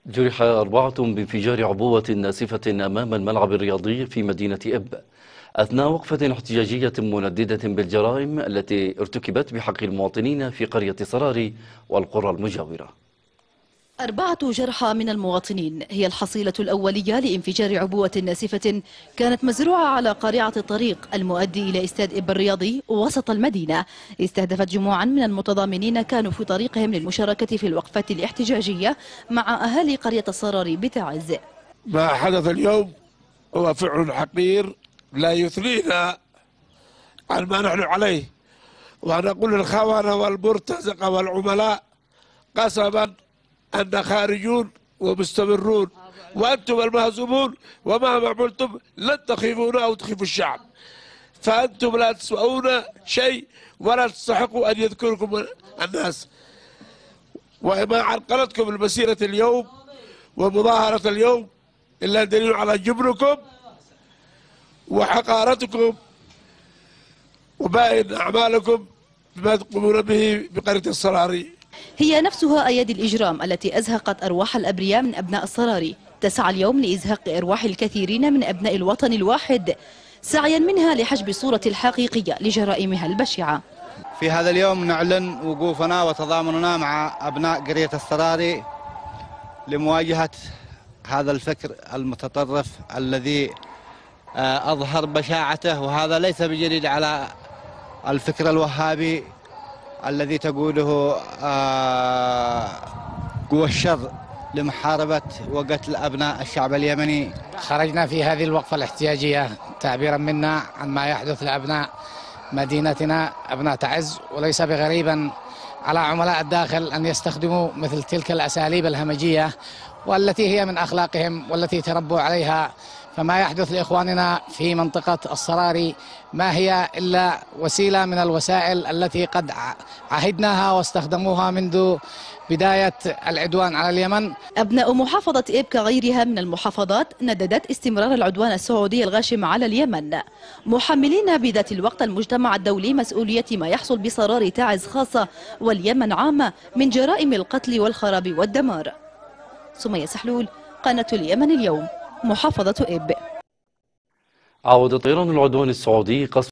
جرح 4 بانفجار عبوة ناسفة أمام الملعب الرياضي في مدينة إب أثناء وقفة احتجاجية منددة بالجرائم التي ارتكبت بحق المواطنين في قرية صراري والقرى المجاورة. 4 جرحى من المواطنين هي الحصيلة الأولية لانفجار عبوة ناسفة كانت مزروعة على قارعة الطريق المؤدي إلى استاد إب الرياضي وسط المدينة. استهدفت جموعا من المتضامنين كانوا في طريقهم للمشاركة في الوقفة الاحتجاجية مع أهالي قرية الصراري بتعز. ما حدث اليوم هو فعل حقير لا يثنينا عن ما نحن عليه، ونقول للخونة والمرتزقة والعملاء قسما أن خارجون ومستمرون، وأنتم المهزومون ومهما عملتم لن تخيفونا أو تخيفوا الشعب، فأنتم لا تسوؤون شيء ولا تستحقوا أن يذكركم الناس. وما عرقلتكم المسيرة اليوم ومظاهرة اليوم إلا دليل على جبنكم وحقارتكم وباين أعمالكم بما تقومون به بقرية الصراري. هي نفسها أيادي الإجرام التي أزهقت أرواح الأبرياء من أبناء الصراري تسعى اليوم لإزهاق أرواح الكثيرين من أبناء الوطن الواحد، سعيا منها لحجب الصورة الحقيقية لجرائمها البشعة. في هذا اليوم نعلن وقوفنا وتضامننا مع أبناء قرية الصراري لمواجهة هذا الفكر المتطرف الذي أظهر بشاعته، وهذا ليس بجديد على الفكر الوهابي الذي تقوله قوى الشر لمحاربة وقتل أبناء الشعب اليمني. خرجنا في هذه الوقفة الاحتجاجية تعبيرا منا عن ما يحدث لأبناء مدينتنا أبناء تعز، وليس بغريبا على عملاء الداخل أن يستخدموا مثل تلك الأساليب الهمجية والتي هي من أخلاقهم والتي تربوا عليها. فما يحدث لإخواننا في منطقة الصراري ما هي إلا وسيلة من الوسائل التي قد عهدناها واستخدموها منذ بداية العدوان على اليمن. أبناء محافظة إب كغيرها من المحافظات نددت استمرار العدوان السعودي الغاشم على اليمن، محملين بذات الوقت المجتمع الدولي مسؤولية ما يحصل بصراري تعز خاصة واليمن عامة من جرائم القتل والخراب والدمار. سمية سحلول، قناة اليمن اليوم، محافظة إب. عاود طيران العدوان السعودي قصف